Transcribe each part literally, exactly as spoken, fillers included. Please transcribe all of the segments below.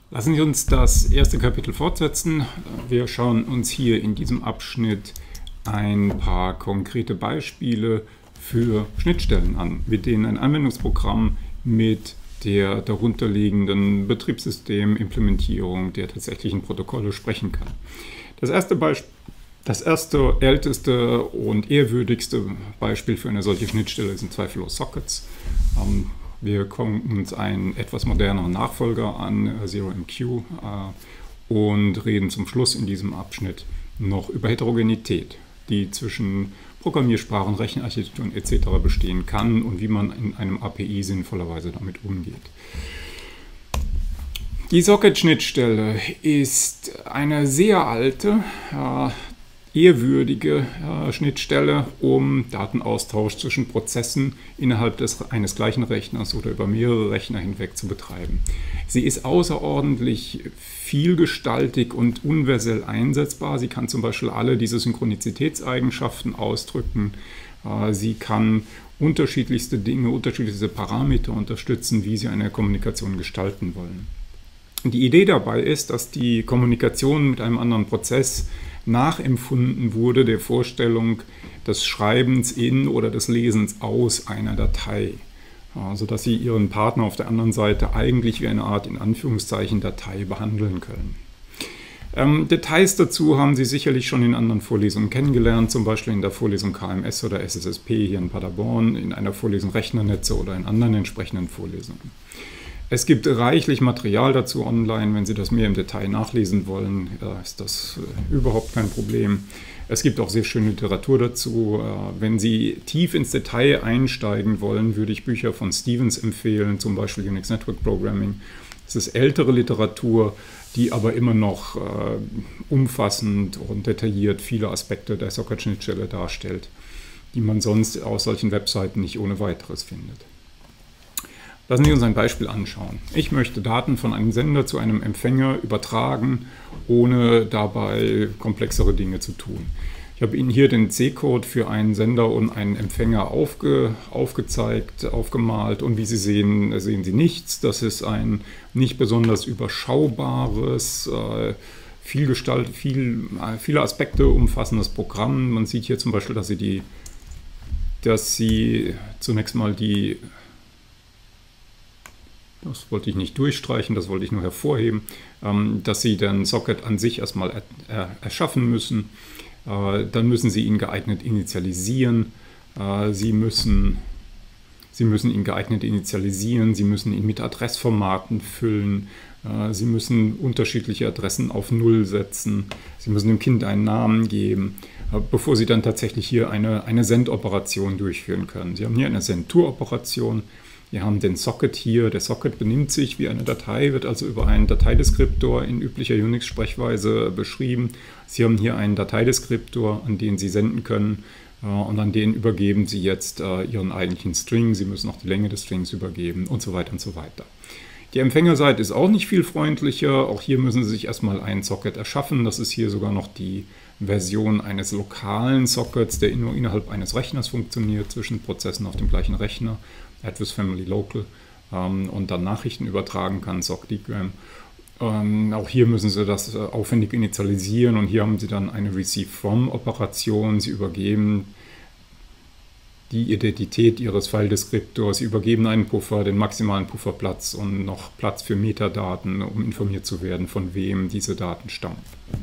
Lassen Sie uns das erste Kapitel fortsetzen. Wir schauen uns hier in diesem Abschnitt ein paar konkrete Beispiele für Schnittstellen an, mit denen ein Anwendungsprogramm mit der darunterliegenden Betriebssystemimplementierung der tatsächlichen Protokolle sprechen kann. Das erste Beispiel, das erste, älteste und ehrwürdigste Beispiel für eine solche Schnittstelle sind zweifellos Sockets. Wir gucken uns einen etwas moderneren Nachfolger an, ZeroMQ, äh, und reden zum Schluss in diesem Abschnitt noch über Heterogenität, die zwischen Programmiersprachen, Rechenarchitekturen et cetera bestehen kann und wie man in einem A P I sinnvollerweise damit umgeht. Die Socket-Schnittstelle ist eine sehr alte, äh, ehrwürdige äh, Schnittstelle, um Datenaustausch zwischen Prozessen innerhalb des, eines gleichen Rechners oder über mehrere Rechner hinweg zu betreiben. Sie ist außerordentlich vielgestaltig und universell einsetzbar. Sie kann zum Beispiel alle diese Synchronizitätseigenschaften ausdrücken. Äh, sie kann unterschiedlichste Dinge, unterschiedlichste Parameter unterstützen, wie Sie eine Kommunikation gestalten wollen. Die Idee dabei ist, dass die Kommunikation mit einem anderen Prozess nachempfunden wurde der Vorstellung des Schreibens in oder des Lesens aus einer Datei, sodass Sie Ihren Partner auf der anderen Seite eigentlich wie eine Art in Anführungszeichen Datei behandeln können. Ähm, Details dazu haben Sie sicherlich schon in anderen Vorlesungen kennengelernt, zum Beispiel in der Vorlesung K M S oder S S S P hier in Paderborn, in einer Vorlesung Rechnernetze oder in anderen entsprechenden Vorlesungen. Es gibt reichlich Material dazu online. Wenn Sie das mehr im Detail nachlesen wollen, ist das überhaupt kein Problem. Es gibt auch sehr schöne Literatur dazu. Wenn Sie tief ins Detail einsteigen wollen, würde ich Bücher von Stevens empfehlen, zum Beispiel Unix Network Programming. Das ist ältere Literatur, die aber immer noch äh, umfassend und detailliert viele Aspekte der Socket-Schnittstelle darstellt, die man sonst auf solchen Webseiten nicht ohne weiteres findet. Lassen Sie uns ein Beispiel anschauen. Ich möchte Daten von einem Sender zu einem Empfänger übertragen, ohne dabei komplexere Dinge zu tun. Ich habe Ihnen hier den C-Code für einen Sender und einen Empfänger aufge, aufgezeigt, aufgemalt, und wie Sie sehen, sehen Sie nichts. Das ist ein nicht besonders überschaubares, äh, viel Gestalt, viel, äh, viele Aspekte umfassendes Programm. Man sieht hier zum Beispiel, dass Sie, die, dass Sie zunächst mal die Das wollte ich nicht durchstreichen, das wollte ich nur hervorheben, dass Sie den Socket an sich erstmal erschaffen müssen. Dann müssen Sie ihn geeignet initialisieren. Sie müssen, Sie müssen ihn geeignet initialisieren, Sie müssen ihn mit Adressformaten füllen. Sie müssen unterschiedliche Adressen auf Null setzen. Sie müssen dem Kind einen Namen geben, bevor Sie dann tatsächlich hier eine, eine Sendoperation durchführen können. Sie haben hier eine Send-To-Operation. Wir haben den Socket hier. Der Socket benimmt sich wie eine Datei, wird also über einen Dateideskriptor in üblicher Unix-Sprechweise beschrieben. Sie haben hier einen Dateideskriptor, an den Sie senden können, und an den übergeben Sie jetzt Ihren eigentlichen String. Sie müssen auch die Länge des Strings übergeben und so weiter und so weiter. Die Empfängerseite ist auch nicht viel freundlicher. Auch hier müssen Sie sich erstmal einen Socket erschaffen. Das ist hier sogar noch die Version eines lokalen Sockets, der nur innerhalb eines Rechners funktioniert, zwischen Prozessen auf dem gleichen Rechner. Address Family Local, ähm, und dann Nachrichten übertragen kann, SOCDgram. Ähm, auch hier müssen Sie das äh, aufwendig initialisieren, und hier haben Sie dann eine Receive-From-Operation. Sie übergeben die Identität Ihres File-Deskriptors, Sie übergeben einen Puffer, den maximalen Pufferplatz und noch Platz für Metadaten, um informiert zu werden, von wem diese Daten stammen.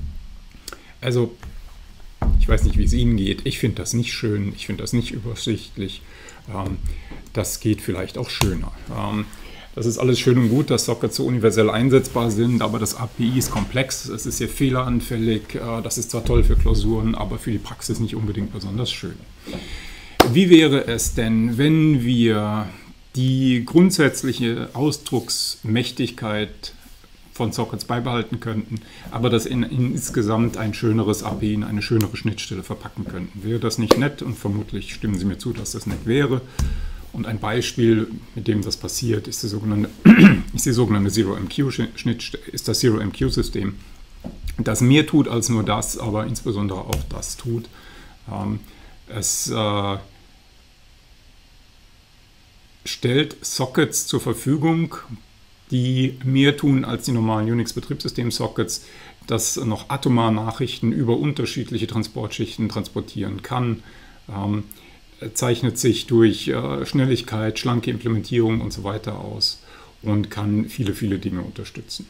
Also, ich weiß nicht, wie es Ihnen geht. Ich finde das nicht schön, ich finde das nicht übersichtlich. Ähm, das geht vielleicht auch schöner. Ähm, das ist alles schön und gut, dass Sockets so universell einsetzbar sind, aber das A P I ist komplex, es ist sehr fehleranfällig. Äh, das ist zwar toll für Klausuren, aber für die Praxis nicht unbedingt besonders schön. Wie wäre es denn, wenn wir die grundsätzliche Ausdrucksmächtigkeit von Sockets beibehalten könnten, aber das in, in insgesamt ein schöneres A P I, in eine schönere Schnittstelle verpacken könnten? Wäre das nicht nett? Und vermutlich stimmen Sie mir zu, dass das nett wäre. Und ein Beispiel, mit dem das passiert, ist, die sogenannte, ist die sogenannte ZeroMQ-Schnittstelle, ist das ZeroMQ-System, das mehr tut als nur das, aber insbesondere auch das tut. Ähm, es äh, stellt Sockets zur Verfügung, die mehr tun als die normalen Unix-Betriebssystem-Sockets, das noch atomar Nachrichten über unterschiedliche Transportschichten transportieren kann. Ähm, zeichnet sich durch äh, Schnelligkeit, schlanke Implementierung und so weiter aus und kann viele, viele Dinge unterstützen.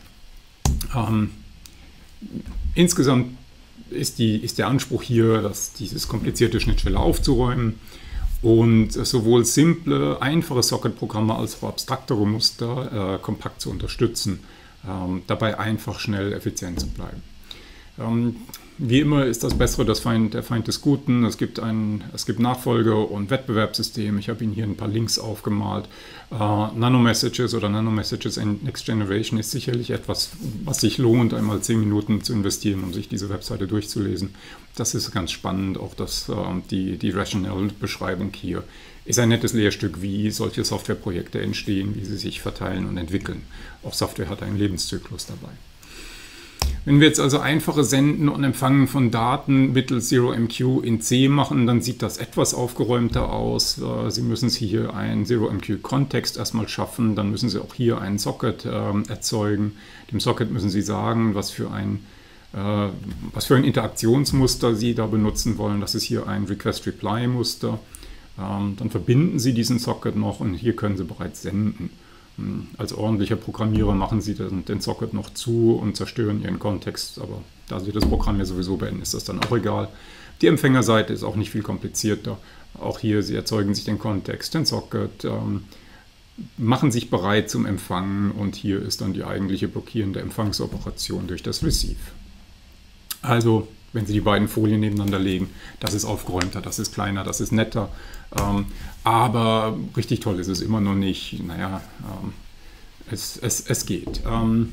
Ähm, insgesamt ist, die, ist der Anspruch hier, dass diese komplizierte Schnittstelle aufzuräumen und sowohl simple, einfache Socket-Programme als auch abstraktere Muster äh, kompakt zu unterstützen, ähm, dabei einfach, schnell, effizient zu bleiben. Ähm, wie immer ist das Bessere das Feind, der Feind des Guten. Es gibt, ein, es gibt Nachfolge- und Wettbewerbssysteme. Ich habe Ihnen hier ein paar Links aufgemalt. Äh, Nanomessages oder Nanomessages in Next Generation ist sicherlich etwas, was sich lohnt, einmal zehn Minuten zu investieren, um sich diese Webseite durchzulesen. Das ist ganz spannend, auch das, äh, die, die Rationale-Beschreibung hier ist ein nettes Lehrstück, wie solche Softwareprojekte entstehen, wie sie sich verteilen und entwickeln. Auch Software hat einen Lebenszyklus dabei. Wenn wir jetzt also einfache Senden und Empfangen von Daten mittels Zero M Q in C machen, dann sieht das etwas aufgeräumter aus. Sie müssen hier einen Zero M Q-Kontext erstmal schaffen, dann müssen Sie auch hier einen Socket äh, erzeugen. Dem Socket müssen Sie sagen, was für ein, äh, was für ein Interaktionsmuster Sie da benutzen wollen. Das ist hier ein Request-Reply-Muster. Ähm, dann verbinden Sie diesen Socket noch und hier können Sie bereits senden. Als ordentlicher Programmierer machen Sie den Socket noch zu und zerstören Ihren Kontext, aber da Sie das Programm ja sowieso beenden, ist das dann auch egal. Die Empfängerseite ist auch nicht viel komplizierter. Auch hier, Sie erzeugen sich den Kontext, den Socket, ähm, machen sich bereit zum Empfangen und hier ist dann die eigentliche blockierende Empfangsoperation durch das Receive. Also, wenn Sie die beiden Folien nebeneinander legen, das ist aufgeräumter, das ist kleiner, das ist netter. Ähm, aber richtig toll ist es immer noch nicht. Naja, ähm, es, es, es geht. Ähm,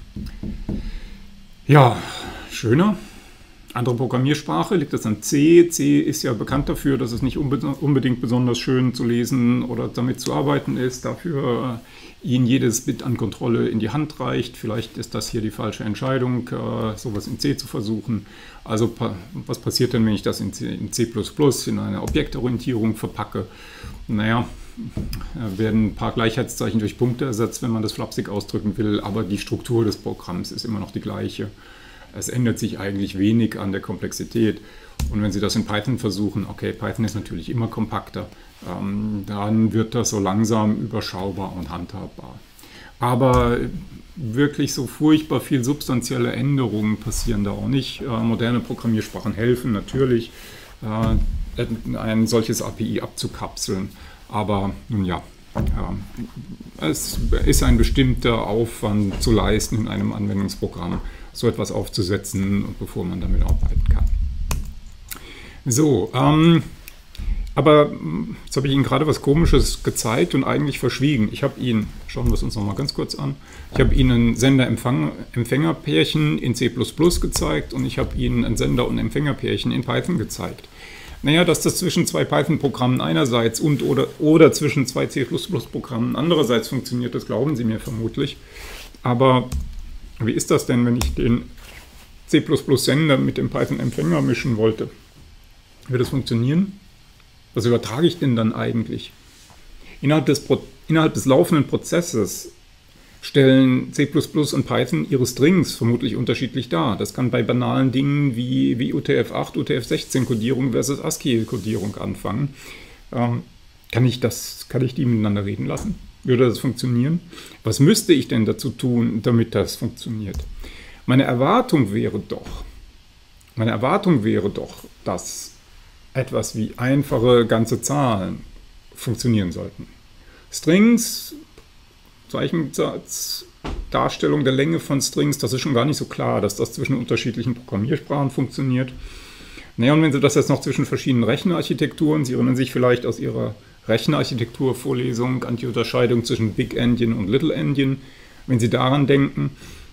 ja, schöner. Andere Programmiersprache, liegt das an C. C ist ja bekannt dafür, dass es nicht unbedingt besonders schön zu lesen oder damit zu arbeiten ist. Dafür äh, Ihnen jedes Bit an Kontrolle in die Hand reicht. Vielleicht ist das hier die falsche Entscheidung, äh, sowas in C zu versuchen. Also pa was passiert denn, wenn ich das in C, in C plus plus in eine Objektorientierung verpacke? Naja, äh, werden ein paar Gleichheitszeichen durch Punkte ersetzt, wenn man das flapsig ausdrücken will, aber die Struktur des Programms ist immer noch die gleiche. Es ändert sich eigentlich wenig an der Komplexität. Und wenn Sie das in Python versuchen, okay, Python ist natürlich immer kompakter, ähm, dann wird das so langsam überschaubar und handhabbar. Aber wirklich so furchtbar viel substanzielle Änderungen passieren da auch nicht. Äh, moderne Programmiersprachen helfen natürlich, äh, ein solches A P I abzukapseln. Aber nun ja, äh, es ist ein bestimmter Aufwand zu leisten in einem Anwendungsprogramm, so etwas aufzusetzen, bevor man damit arbeiten kann. So, ähm, aber jetzt habe ich Ihnen gerade was Komisches gezeigt und eigentlich verschwiegen. Ich habe Ihnen, schauen wir es uns nochmal ganz kurz an, ich habe Ihnen Sender-Empfänger-Pärchen in C plus plus gezeigt und ich habe Ihnen ein Sender- und Empfängerpärchen in Python gezeigt. Naja, dass das zwischen zwei Python-Programmen einerseits und oder, oder zwischen zwei C plus plus-Programmen andererseits funktioniert, das glauben Sie mir vermutlich. Aber wie ist das denn, wenn ich den C plus plus-Sender mit dem Python-Empfänger mischen wollte? Wird das funktionieren? Was übertrage ich denn dann eigentlich? Innerhalb des, Pro innerhalb des laufenden Prozesses stellen C plus plus und Python ihre Strings vermutlich unterschiedlich dar. Das kann bei banalen Dingen wie, wie U T F acht, U T F sechzehn Kodierung versus ASCII-Kodierung anfangen. Ähm, kann ich das, kann ich die miteinander reden lassen? Würde das funktionieren? Was müsste ich denn dazu tun, damit das funktioniert? Meine Erwartung wäre doch, meine Erwartung wäre doch, dass etwas wie einfache ganze Zahlen funktionieren sollten. Strings, Zeichensatz, Darstellung der Länge von Strings, das ist schon gar nicht so klar, dass das zwischen unterschiedlichen Programmiersprachen funktioniert. Naja, und wenn Sie das jetzt noch zwischen verschiedenen Rechnerarchitekturen, Sie erinnern sich vielleicht aus Ihrer Rechnerarchitektur-Vorlesung an die Unterscheidung zwischen Big Endian und Little Endian. Wenn Sie daran denken,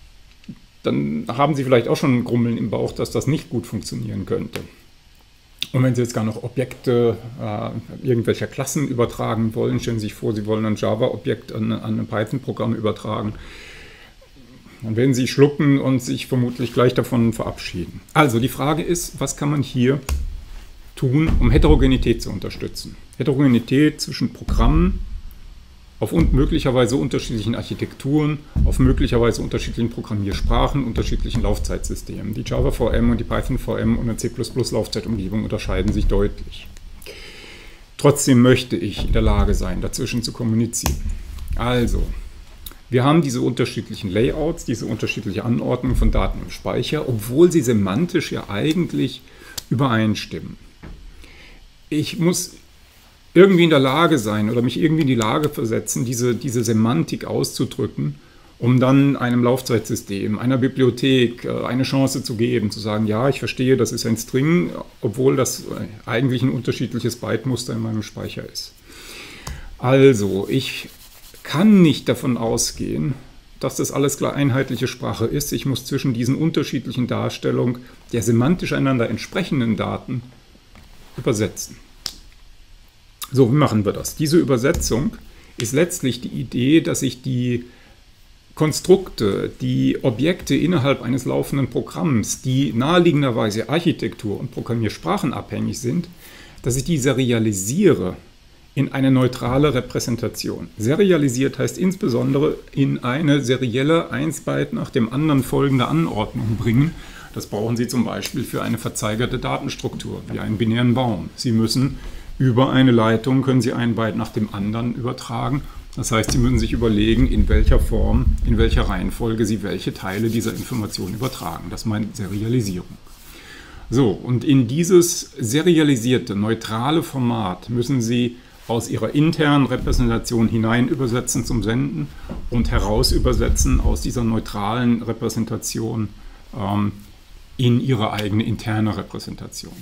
dann haben Sie vielleicht auch schon ein Grummeln im Bauch, dass das nicht gut funktionieren könnte. Und wenn Sie jetzt gar noch Objekte äh, irgendwelcher Klassen übertragen wollen, stellen Sie sich vor, Sie wollen ein Java-Objekt an, an ein Python-Programm übertragen, dann werden Sie schlucken und sich vermutlich gleich davon verabschieden. Also die Frage ist, was kann man hier tun, um Heterogenität zu unterstützen? Heterogenität zwischen Programmen auf möglicherweise unterschiedlichen Architekturen, auf möglicherweise unterschiedlichen Programmiersprachen, unterschiedlichen Laufzeitsystemen. Die Java V M und die Python V M und eine C plus plus Laufzeitumgebung unterscheiden sich deutlich. Trotzdem möchte ich in der Lage sein, dazwischen zu kommunizieren. Also, wir haben diese unterschiedlichen Layouts, diese unterschiedliche Anordnung von Daten im Speicher, obwohl sie semantisch ja eigentlich übereinstimmen. Ich muss irgendwie in der Lage sein oder mich irgendwie in die Lage versetzen, diese, diese Semantik auszudrücken, um dann einem Laufzeitsystem, einer Bibliothek eine Chance zu geben, zu sagen, ja, ich verstehe, das ist ein String, obwohl das eigentlich ein unterschiedliches Byte-Muster in meinem Speicher ist. Also, ich kann nicht davon ausgehen, dass das alles einheitliche Sprache ist. Ich muss zwischen diesen unterschiedlichen Darstellungen der semantisch einander entsprechenden Daten übersetzen. So, wie machen wir das? Diese Übersetzung ist letztlich die Idee, dass ich die Konstrukte, die Objekte innerhalb eines laufenden Programms, die naheliegenderweise Architektur und Programmiersprachen abhängig sind, dass ich die serialisiere in eine neutrale Repräsentation. Serialisiert heißt insbesondere in eine serielle eins Byte nach dem anderen folgende Anordnung bringen. Das brauchen Sie zum Beispiel für eine verzeigerte Datenstruktur, wie einen binären Baum. Sie müssen über eine Leitung, können Sie ein Byte nach dem anderen übertragen. Das heißt, Sie müssen sich überlegen, in welcher Form, in welcher Reihenfolge Sie welche Teile dieser Information übertragen. Das meint Serialisierung. So, und in dieses serialisierte, neutrale Format müssen Sie aus Ihrer internen Repräsentation hinein übersetzen zum Senden und heraus übersetzen aus dieser neutralen Repräsentation ähm, in Ihre eigene interne Repräsentation.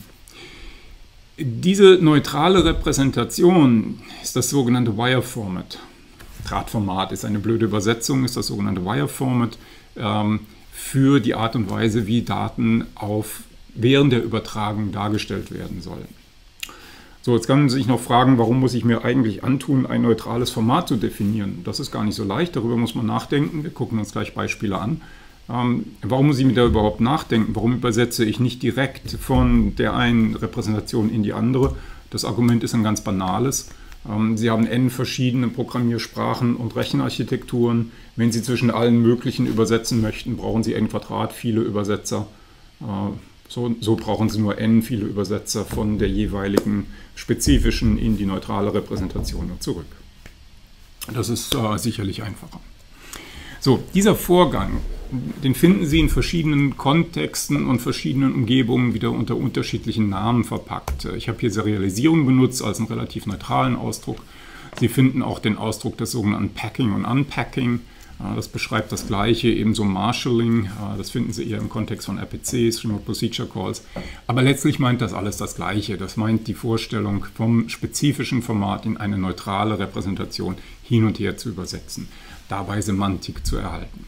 Diese neutrale Repräsentation ist das sogenannte Wire-Format. Drahtformat ist eine blöde Übersetzung, ist das sogenannte Wire-Format ähm, für die Art und Weise, wie Daten auf, während der Übertragung dargestellt werden sollen. So, jetzt kann man sich noch fragen, warum muss ich mir eigentlich antun, ein neutrales Format zu definieren? Das ist gar nicht so leicht, darüber muss man nachdenken. Wir gucken uns gleich Beispiele an. Ähm, warum muss ich mir da überhaupt nachdenken? Warum übersetze ich nicht direkt von der einen Repräsentation in die andere? Das Argument ist ein ganz banales. Ähm, Sie haben n verschiedene Programmiersprachen und Rechenarchitekturen. Wenn Sie zwischen allen möglichen übersetzen möchten, brauchen Sie n Quadrat, viele Übersetzer. Äh, So, so brauchen Sie nur n viele Übersetzer von der jeweiligen spezifischen in die neutrale Repräsentation zurück. Das ist äh, sicherlich einfacher. So, dieser Vorgang, den finden Sie in verschiedenen Kontexten und verschiedenen Umgebungen wieder unter unterschiedlichen Namen verpackt. Ich habe hier Serialisierung benutzt als einen relativ neutralen Ausdruck. Sie finden auch den Ausdruck des sogenannten Packing und Unpacking. Das beschreibt das Gleiche, ebenso Marshalling, das finden Sie eher im Kontext von R P Cs, Remote Procedure Calls. Aber letztlich meint das alles das Gleiche. Das meint die Vorstellung, vom spezifischen Format in eine neutrale Repräsentation hin und her zu übersetzen, dabei Semantik zu erhalten.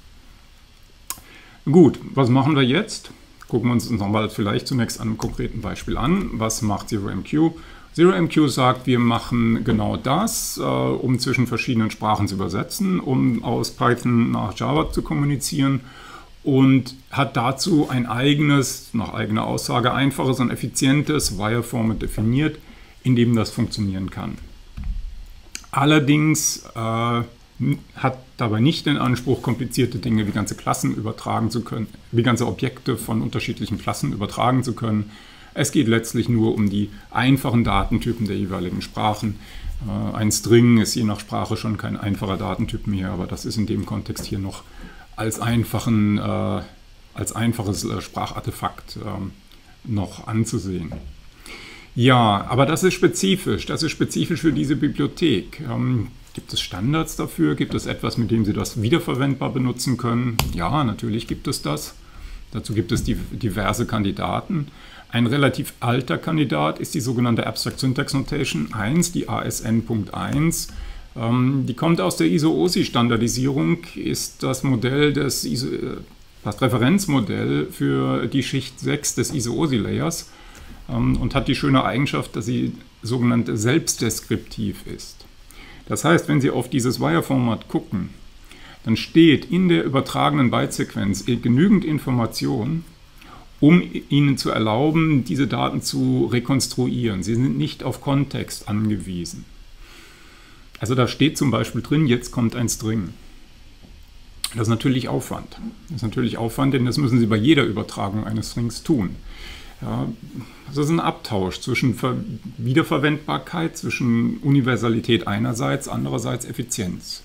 Gut, was machen wir jetzt? Gucken wir uns nochmal vielleicht zunächst an einem konkreten Beispiel an. Was macht Zero M Q? Zero M Q sagt, wir machen genau das, äh, um zwischen verschiedenen Sprachen zu übersetzen, um aus Python nach Java zu kommunizieren und hat dazu ein eigenes, nach eigener Aussage einfaches und effizientes Wire-Format definiert, in dem das funktionieren kann. Allerdings äh, hat dabei nicht den Anspruch, komplizierte Dinge wie ganze Klassen übertragen zu können, wie ganze Objekte von unterschiedlichen Klassen übertragen zu können. Es geht letztlich nur um die einfachen Datentypen der jeweiligen Sprachen. Ein String ist je nach Sprache schon kein einfacher Datentyp mehr, aber das ist in dem Kontext hier noch als, einfachen, äh, als einfaches äh, Sprachartefakt äh, noch anzusehen. Ja, aber das ist spezifisch. Das ist spezifisch für diese Bibliothek. Ähm, gibt es Standards dafür? Gibt es etwas, mit dem Sie das wiederverwendbar benutzen können? Ja, natürlich gibt es das. Dazu gibt es die, diverse Kandidaten. Ein relativ alter Kandidat ist die sogenannte Abstract Syntax Notation eins, die A S N Punkt eins. Ähm, die kommt aus der I S O-O S I-Standardisierung, ist das Modell des I S O, das Referenzmodell für die Schicht sechs des I S O-O S I-Layers ähm, und hat die schöne Eigenschaft, dass sie sogenannt selbstdeskriptiv ist. Das heißt, wenn Sie auf dieses Wire-Format gucken, dann steht in der übertragenen Bytesequenz genügend Information, um Ihnen zu erlauben, diese Daten zu rekonstruieren. Sie sind nicht auf Kontext angewiesen. Also da steht zum Beispiel drin, jetzt kommt ein String. Das ist natürlich Aufwand. Das ist natürlich Aufwand, denn das müssen Sie bei jeder Übertragung eines Strings tun. Ja, das ist ein Abtausch zwischen Ver- Wiederverwendbarkeit, zwischen Universalität einerseits, andererseits Effizienz.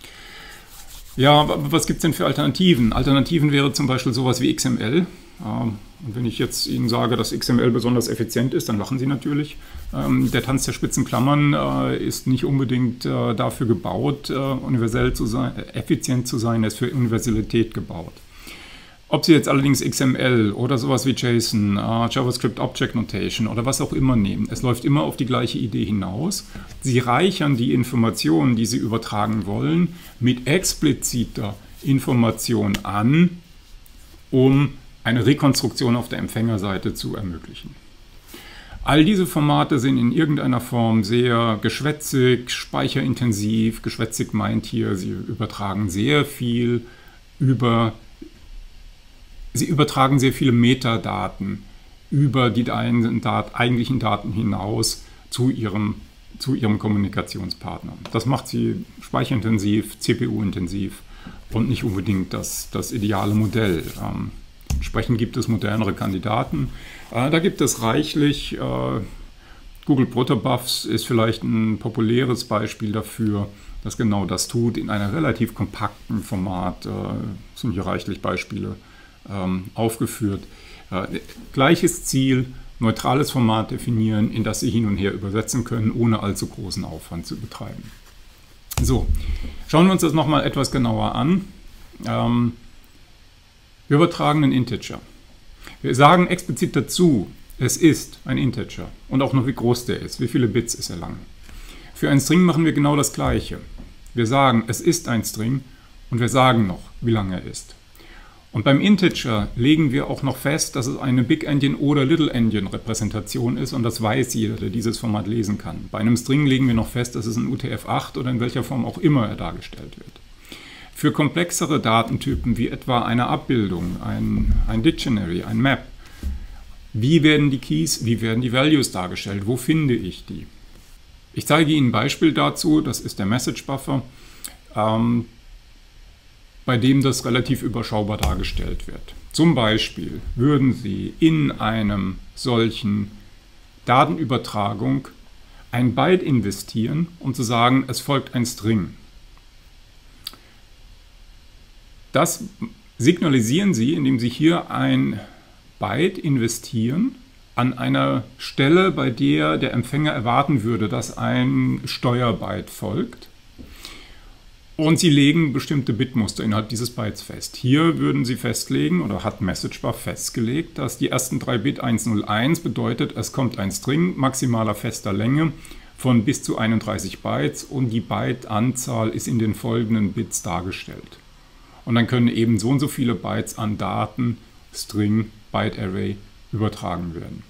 Ja, was gibt es denn für Alternativen? Alternativen wäre zum Beispiel sowas wie X M L. Und wenn ich jetzt Ihnen sage, dass X M L besonders effizient ist, dann lachen Sie natürlich. Der Tanz der spitzen Klammern ist nicht unbedingt dafür gebaut, universell zu sein, effizient zu sein, er ist für Universalität gebaut. Ob Sie jetzt allerdings X M L oder sowas wie JSON, JavaScript Object Notation oder was auch immer nehmen, es läuft immer auf die gleiche Idee hinaus. Sie reichern die Informationen, die Sie übertragen wollen, mit expliziter Information an, um eine Rekonstruktion auf der Empfängerseite zu ermöglichen. All diese Formate sind in irgendeiner Form sehr geschwätzig, speicherintensiv. Geschwätzig meint hier, sie übertragen sehr viel über, sie übertragen sehr viele Metadaten über die eigentlichen Daten hinaus zu ihrem, zu ihrem Kommunikationspartner. Das macht sie speicherintensiv, C P U-intensiv und nicht unbedingt das, das ideale Modell. Entsprechend gibt es modernere Kandidaten. Äh, da gibt es reichlich. Äh, Google Protobufs ist vielleicht ein populäres Beispiel dafür, das genau das tut. In einem relativ kompakten Format äh, sind hier reichlich Beispiele ähm, aufgeführt. Äh, gleiches Ziel, neutrales Format definieren, in das Sie hin und her übersetzen können, ohne allzu großen Aufwand zu betreiben. So, schauen wir uns das nochmal etwas genauer an. Ähm, Wir übertragen einen Integer. Wir sagen explizit dazu, es ist ein Integer und auch noch wie groß der ist, wie viele Bits ist er lang. Für einen String machen wir genau das Gleiche. Wir sagen, es ist ein String und wir sagen noch, wie lang er ist. Und beim Integer legen wir auch noch fest, dass es eine Big-Endian oder Little-Endian Repräsentation ist und das weiß jeder, der dieses Format lesen kann. Bei einem String legen wir noch fest, dass es ein U T F acht oder in welcher Form auch immer er dargestellt wird. Für komplexere Datentypen wie etwa eine Abbildung, ein, ein Dictionary, ein Map, wie werden die Keys, wie werden die Values dargestellt, wo finde ich die? Ich zeige Ihnen ein Beispiel dazu, das ist der Message Buffer, ähm, bei dem das relativ überschaubar dargestellt wird. Zum Beispiel würden Sie in einem solchen Datenübertragung ein Byte investieren, um zu sagen, es folgt ein String. Das signalisieren Sie, indem Sie hier ein Byte investieren an einer Stelle, bei der der Empfänger erwarten würde, dass ein Steuerbyte folgt. Und Sie legen bestimmte Bitmuster innerhalb dieses Bytes fest. Hier würden Sie festlegen, oder hat MessageBuff festgelegt, dass die ersten drei Bit eins null eins bedeutet, es kommt ein String maximaler fester Länge von bis zu einunddreißig Bytes und die Byte-Anzahl ist in den folgenden Bits dargestellt. Und dann können eben so und so viele Bytes an Daten, String, Byte Array übertragen werden.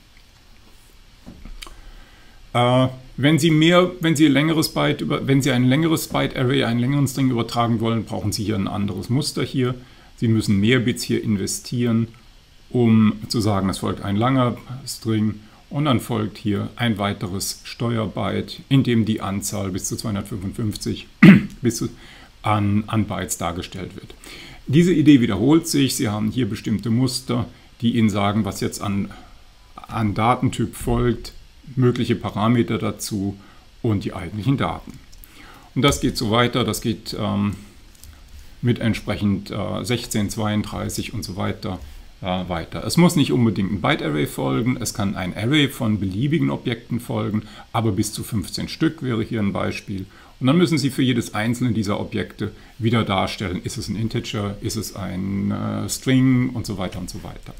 Äh, wenn Sie mehr, wenn Sie ein längeres Byte über, wenn Sie ein längeres Byte Array, einen längeren String übertragen wollen, brauchen Sie hier ein anderes Muster hier. Sie müssen mehr Bits hier investieren, um zu sagen, es folgt ein langer String und dann folgt hier ein weiteres Steuerbyte, in dem die Anzahl bis zu zweihundertfünfundfünfzig bis zu An, an Bytes dargestellt wird. Diese Idee wiederholt sich. Sie haben hier bestimmte Muster, die Ihnen sagen, was jetzt an, an Datentyp folgt, mögliche Parameter dazu und die eigentlichen Daten. Und das geht so weiter, das geht ähm, mit entsprechend äh, sechzehn, zweiunddreißig und so weiter äh, weiter. Es muss nicht unbedingt ein Byte-Array folgen, es kann ein Array von beliebigen Objekten folgen, aber bis zu fünfzehn Stück wäre hier ein Beispiel. Und dann müssen Sie für jedes einzelne dieser Objekte wieder darstellen, ist es ein Integer, ist es ein äh, String und so weiter und so weiter.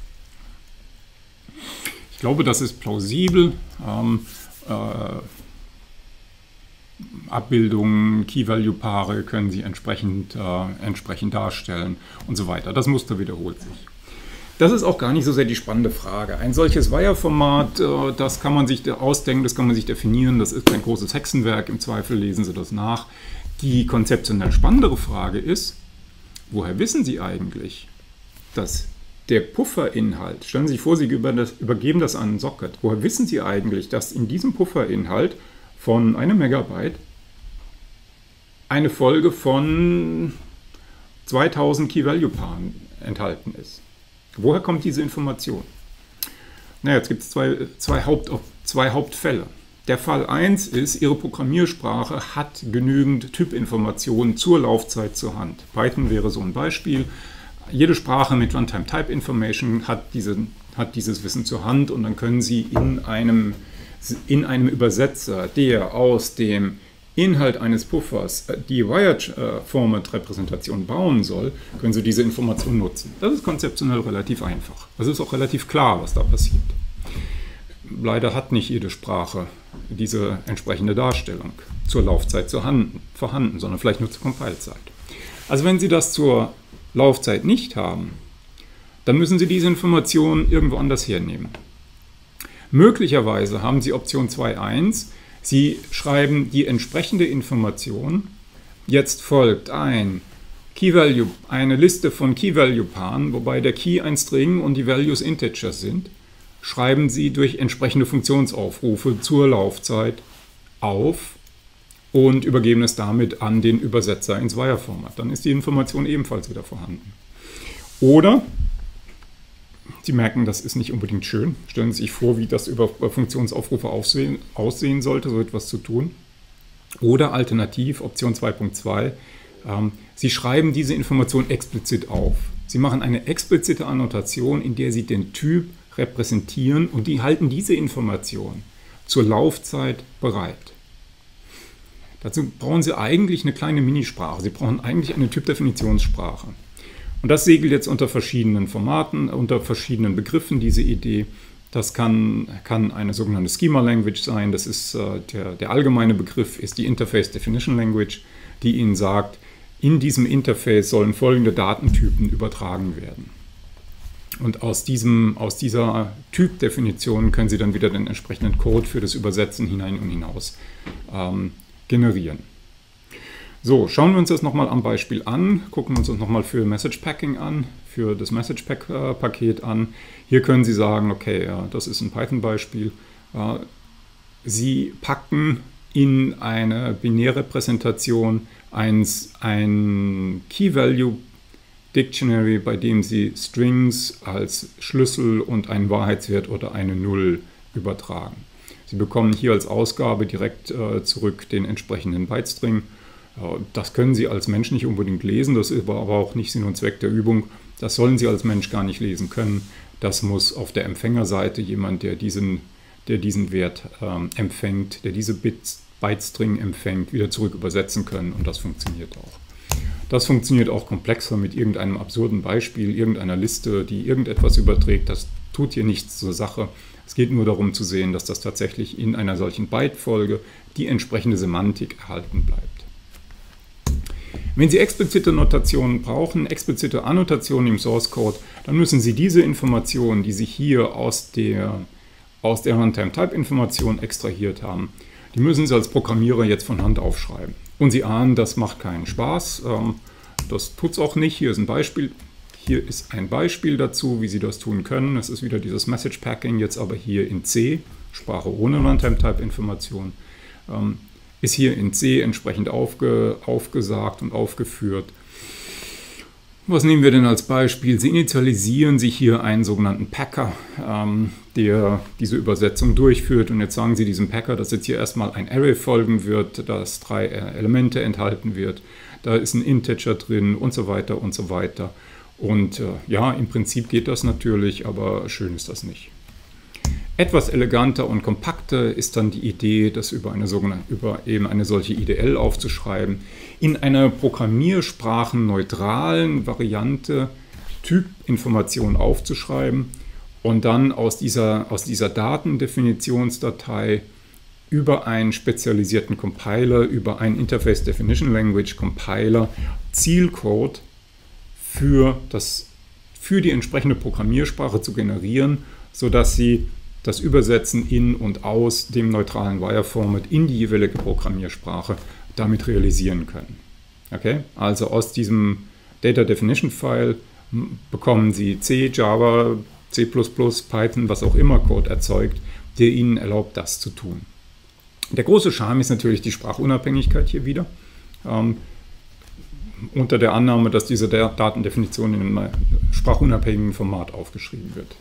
Ich glaube, das ist plausibel. Ähm, äh, Abbildungen, Key-Value-Paare können Sie entsprechend, äh, entsprechend darstellen und so weiter. Das Muster wiederholt sich. Das ist auch gar nicht so sehr die spannende Frage. Ein solches Wire-Format, äh, das kann man sich ausdenken, das kann man sich definieren, das ist kein großes Hexenwerk, im Zweifel lesen Sie das nach. Die konzeptionell spannendere Frage ist, woher wissen Sie eigentlich, dass der Pufferinhalt, stellen Sie sich vor, Sie übergeben das an einen Socket, woher wissen Sie eigentlich, dass in diesem Pufferinhalt von einem Megabyte eine Folge von zweitausend Key-Value-Paaren enthalten ist. Woher kommt diese Information? Na, jetzt gibt es zwei, zwei, Haupt, zwei Hauptfälle. Der Fall eins ist, Ihre Programmiersprache hat genügend Typinformationen zur Laufzeit zur Hand. Python wäre so ein Beispiel. Jede Sprache mit Runtime Type Information hat, diese, hat dieses Wissen zur Hand und dann können Sie in einem, in einem Übersetzer, der aus dem Inhalt eines Puffers die Wired-Format-Repräsentation bauen soll, können Sie diese Information nutzen. Das ist konzeptionell relativ einfach. Es ist auch relativ klar, was da passiert. Leider hat nicht jede Sprache diese entsprechende Darstellung zur Laufzeit vorhanden, sondern vielleicht nur zur Compile-Zeit. Also wenn Sie das zur Laufzeit nicht haben, dann müssen Sie diese Information irgendwo anders hernehmen. Möglicherweise haben Sie Option zwei Punkt eins, Sie schreiben die entsprechende Information, jetzt folgt ein Key-Value, eine Liste von Key-Value-Paaren, wobei der Key ein String und die Values Integers sind, schreiben Sie durch entsprechende Funktionsaufrufe zur Laufzeit auf und übergeben es damit an den Übersetzer ins Wire-Format. Dann ist die Information ebenfalls wieder vorhanden. Oder Sie merken, das ist nicht unbedingt schön. Stellen Sie sich vor, wie das über Funktionsaufrufe aussehen, aussehen sollte, so etwas zu tun. Oder alternativ, Option zwei Punkt zwei, ähm, Sie schreiben diese Information explizit auf. Sie machen eine explizite Annotation, in der Sie den Typ repräsentieren und die halten diese Information zur Laufzeit bereit. Dazu brauchen Sie eigentlich eine kleine Minisprache. Sie brauchen eigentlich eine Typdefinitionssprache. Und das segelt jetzt unter verschiedenen Formaten, unter verschiedenen Begriffen, diese Idee. Das kann, kann eine sogenannte Schema Language sein. Das ist, äh, der, der allgemeine Begriff ist die Interface Definition Language, die Ihnen sagt, in diesem Interface sollen folgende Datentypen übertragen werden. Und aus, diesem, aus dieser Typdefinition können Sie dann wieder den entsprechenden Code für das Übersetzen hinein und hinaus ähm, generieren. So, schauen wir uns das nochmal am Beispiel an, gucken wir uns das nochmal für Message Packing an, für das Message Pack-Paket an. Hier können Sie sagen, okay, ja, das ist ein Python-Beispiel. Äh, Sie packen in eine Binärrepräsentation ein, ein Key-Value-Dictionary, bei dem Sie Strings als Schlüssel und einen Wahrheitswert oder eine Null übertragen. Sie bekommen hier als Ausgabe direkt äh, zurück den entsprechenden Byte-String. Das können Sie als Mensch nicht unbedingt lesen, das ist aber auch nicht Sinn und Zweck der Übung. Das sollen Sie als Mensch gar nicht lesen können. Das muss auf der Empfängerseite jemand, der diesen, der diesen Wert ähm, empfängt, der diese Byte-String empfängt, wieder zurück übersetzen können und das funktioniert auch. Das funktioniert auch komplexer mit irgendeinem absurden Beispiel, irgendeiner Liste, die irgendetwas überträgt. Das tut hier nichts zur Sache. Es geht nur darum zu sehen, dass das tatsächlich in einer solchen Byte-Folge die entsprechende Semantik erhalten bleibt. Wenn Sie explizite Notationen brauchen, explizite Annotationen im Source Code, dann müssen Sie diese Informationen, die Sie hier aus der, aus der Runtime-Type-Information extrahiert haben, die müssen Sie als Programmierer jetzt von Hand aufschreiben. Und Sie ahnen, das macht keinen Spaß. Das tut es auch nicht. Hier ist ein Beispiel. Hier ist ein Beispiel dazu, wie Sie das tun können. Es ist wieder dieses Message Packing, jetzt aber hier in C, Sprache ohne Runtime-Type-Information. Ist hier in C entsprechend aufge, aufgesagt und aufgeführt. Was nehmen wir denn als Beispiel? Sie initialisieren sich hier einen sogenannten Packer, ähm, der diese Übersetzung durchführt. Und jetzt sagen Sie diesem Packer, dass jetzt hier erstmal ein Array folgen wird, das drei Elemente enthalten wird. Da ist ein Integer drin und so weiter und so weiter. Und äh, ja, im Prinzip geht das natürlich, aber schön ist das nicht. Etwas eleganter und kompakter ist dann die Idee, das über eine, sogenannte, über eben eine solche I D L aufzuschreiben, in einer programmiersprachenneutralen Variante Typinformationen aufzuschreiben und dann aus dieser, aus dieser Datendefinitionsdatei über einen spezialisierten Compiler, über einen Interface Definition Language Compiler Zielcode für, das, für die entsprechende Programmiersprache zu generieren, sodass Sie das Übersetzen in und aus dem neutralen Wire-Format in die jeweilige Programmiersprache damit realisieren können. Okay? Also aus diesem Data Definition File bekommen Sie C, Java, C plus plus, Python, was auch immer Code erzeugt, der Ihnen erlaubt, das zu tun. Der große Charme ist natürlich die Sprachunabhängigkeit hier wieder. ähm, unter der Annahme, dass diese Datendefinition in einem sprachunabhängigen Format aufgeschrieben wird.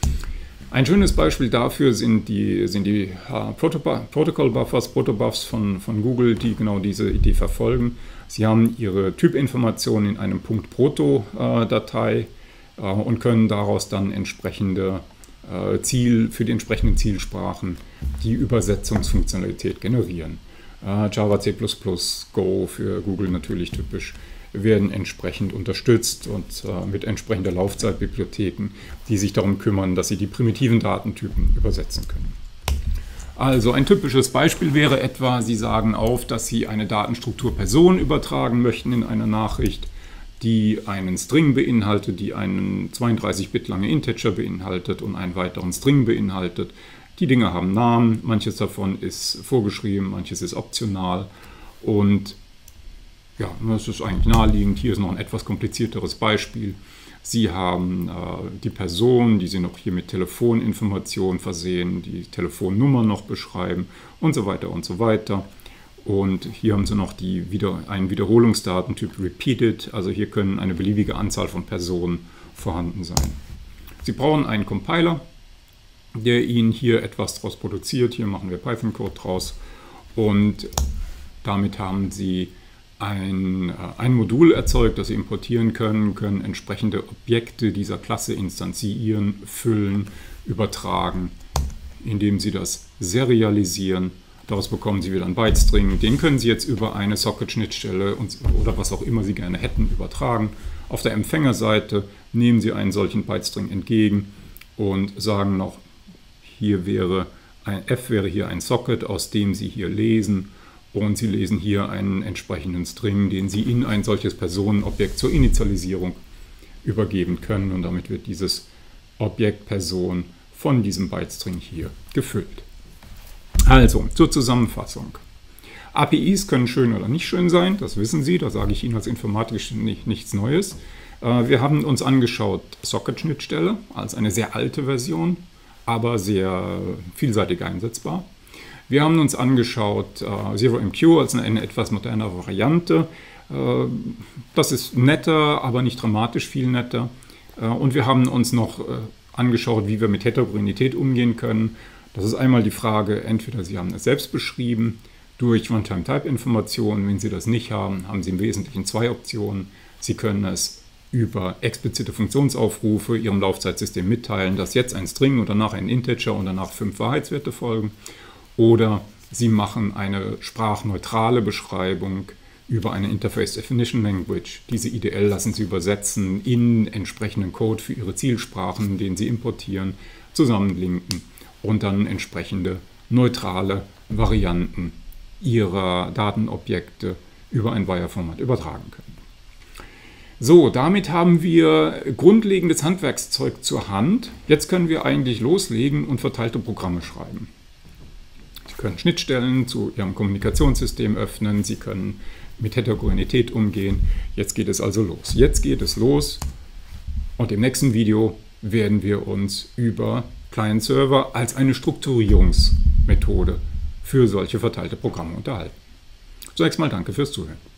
Ein schönes Beispiel dafür sind die, sind die uh, Protocol Buffers, Protobufs von, von Google, die genau diese Idee verfolgen. Sie haben ihre Typinformationen in einem .proto-Datei uh, uh, und können daraus dann entsprechende uh, Ziel, für die entsprechenden Zielsprachen die Übersetzungsfunktionalität generieren. Uh, Java, C plus plus, Go für Google natürlich typisch, werden entsprechend unterstützt und äh, mit entsprechender Laufzeitbibliotheken, die sich darum kümmern, dass sie die primitiven Datentypen übersetzen können. Also ein typisches Beispiel wäre etwa, Sie sagen auf, dass Sie eine Datenstruktur Person übertragen möchten in einer Nachricht, die einen String beinhaltet, die einen zweiunddreißig Bit lange Integer beinhaltet und einen weiteren String beinhaltet. Die Dinge haben Namen, manches davon ist vorgeschrieben, manches ist optional und ja, das ist eigentlich naheliegend. Hier ist noch ein etwas komplizierteres Beispiel. Sie haben äh, die Person, die Sie noch hier mit Telefoninformationen versehen, die Telefonnummer noch beschreiben und so weiter und so weiter. Und hier haben Sie noch die wieder, einen Wiederholungsdatentyp Repeated, also hier können eine beliebige Anzahl von Personen vorhanden sein. Sie brauchen einen Compiler, der Ihnen hier etwas daraus produziert. Hier machen wir Python-Code draus und damit haben Sie Ein, ein Modul erzeugt, das Sie importieren können, können entsprechende Objekte dieser Klasse instanzieren, füllen, übertragen, indem Sie das serialisieren. Daraus bekommen Sie wieder einen Byte-String, den können Sie jetzt über eine Socket-Schnittstelle oder was auch immer Sie gerne hätten übertragen. Auf der Empfängerseite nehmen Sie einen solchen Byte-String entgegen und sagen noch, hier wäre ein F wäre hier ein Socket, aus dem Sie hier lesen. Und Sie lesen hier einen entsprechenden String, den Sie in ein solches Personenobjekt zur Initialisierung übergeben können. Und damit wird dieses Objekt Person von diesem Byte-String hier gefüllt. Also, zur Zusammenfassung. A P Is können schön oder nicht schön sein, das wissen Sie, da sage ich Ihnen als Informatiker nicht, nichts Neues. Wir haben uns angeschaut Socket-Schnittstelle als eine sehr alte Version, aber sehr vielseitig einsetzbar. Wir haben uns angeschaut äh, Zero M Q als eine, eine etwas modernere Variante. Äh, das ist netter, aber nicht dramatisch viel netter. Äh, und wir haben uns noch äh, angeschaut, wie wir mit Heterogenität umgehen können. Das ist einmal die Frage, entweder Sie haben es selbst beschrieben durch Runtime-Type-Informationen. Wenn Sie das nicht haben, haben Sie im Wesentlichen zwei Optionen. Sie können es über explizite Funktionsaufrufe Ihrem Laufzeitsystem mitteilen, dass jetzt ein String und danach ein Integer und danach fünf Wahrheitswerte folgen. Oder Sie machen eine sprachneutrale Beschreibung über eine Interface Definition Language. Diese I D L lassen Sie übersetzen in entsprechenden Code für Ihre Zielsprachen, den Sie importieren, zusammenlinken und dann entsprechende neutrale Varianten Ihrer Datenobjekte über ein Wire-Format übertragen können. So, damit haben wir grundlegendes Handwerkszeug zur Hand. Jetzt können wir eigentlich loslegen und verteilte Programme schreiben. Sie können Schnittstellen zu Ihrem Kommunikationssystem öffnen, Sie können mit Heterogenität umgehen. Jetzt geht es also los. Jetzt geht es los und im nächsten Video werden wir uns über Client-Server als eine Strukturierungsmethode für solche verteilte Programme unterhalten. Zunächst mal danke fürs Zuhören.